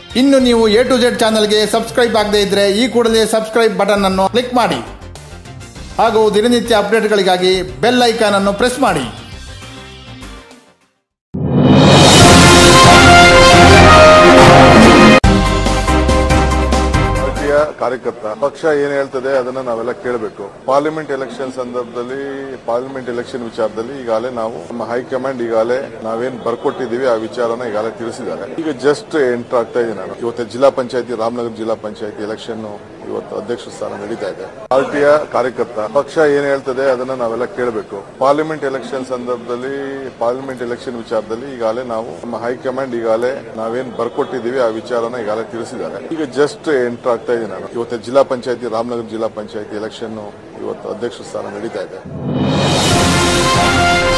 ಇನ್ನು ನೀವು A to Z ಚಾನೆಲ್ಗೆ ಸಬ್ಸ್ಕ್ರೈಬ್ ಆಗದೇ ಇದ್ರೆ ಈ ಕೂಡಲೇ ಸಬ್ಸ್ಕ್ರೈಬ್ ಬಟನ್ ಅನ್ನು ಕ್ಲಿಕ್ ಮಾಡಿ ಹಾಗೂ ದಿನನಿತ್ಯ ಅಪ್ಡೇಟ್ಗಳಿಗಾಗಿ ಬೆಲ್ ಐಕಾನ್ ಅನ್ನು ಪ್ರೆಸ್ ಮಾಡಿ. ಕಾರ್ಯಕರ್ತ ಪಕ್ಷ ಏನ್ ಹೇಳ್ತದೆ ಅದನ್ನ ನಾವೆಲ್ಲ ಕೇಳಬೇಕು. ಪಾರ್ಲಿಮೆಂಟ್ ಎಲೆಕ್ಷನ್ ಸಂದರ್ಭದಲ್ಲಿ ಪಾರ್ಲಿಮೆಂಟ್ ಎಲೆಕ್ಷನ್ ವಿಚಾರದಲ್ಲಿ ಈಗಾಗಲೇ ನಾವು ನಮ್ಮ ಹೈಕಮಾಂಡ್ ಈಗಾಗಲೇ ನಾವೇನ್ ಬರ್ಕೊಟ್ಟಿದ್ದೀವಿ ಆ ವಿಚಾರನ ಈಗಾಗಲೇ ತಿಳಿಸಿದ್ದಾರೆ. ಈಗ ಜಸ್ಟ್ ಎಂಟರ್ ಆಗ್ತಾ ಇದೆ. ನಾನು ಇವತ್ತು ಜಿಲ್ಲಾ ಪಂಚಾಯತಿ ರಾಮನಗರ ಜಿಲ್ಲಾ ಪಂಚಾಯತಿ ಎಲೆಕ್ಷನ್ ಇವತ್ತು ಅಧ್ಯಕ್ಷ ಸ್ಥಾನ ನಡೀತಾ ಇದೆ. ಪಾರ್ಟಿಯ ಕಾರ್ಯಕರ್ತ ಪಕ್ಷ ಏನ್ ಹೇಳ್ತದೆ ಅದನ್ನ ನಾವೆಲ್ಲ ಕೇಳಬೇಕು. ಪಾರ್ಲಿಮೆಂಟ್ ಎಲೆಕ್ಷನ್ ಸಂದರ್ಭದಲ್ಲಿ ಪಾರ್ಲಿಮೆಂಟ್ ಎಲೆಕ್ಷನ್ ವಿಚಾರದಲ್ಲಿ ಈಗಾಗಲೇ ನಾವು ನಮ್ಮ ಹೈಕಮಾಂಡ್ ಈಗಾಗಲೇ ನಾವೇನ್ ಬರ್ಕೊಟ್ಟಿದ್ದೀವಿ ಆ ವಿಚಾರನ ಈಗಾಗಲೇ ತಿಳಿಸಿದ್ದಾರೆ. ಈಗ ಜಸ್ಟ್ ಎಂಟರ್ ಆಗ್ತಾ ಇದೆ. ನಾನು ಇವತ್ತು ಜಿಲ್ಲಾ ಪಂಚಾಯತಿ ರಾಮನಗರ ಜಿಲ್ಲಾ ಪಂಚಾಯತಿ ಎಲೆಕ್ಷನ್ ಇವತ್ತು ಅಧ್ಯಕ್ಷ ಸ್ಥಾನ ನಡೀತಾ ಇದೆ.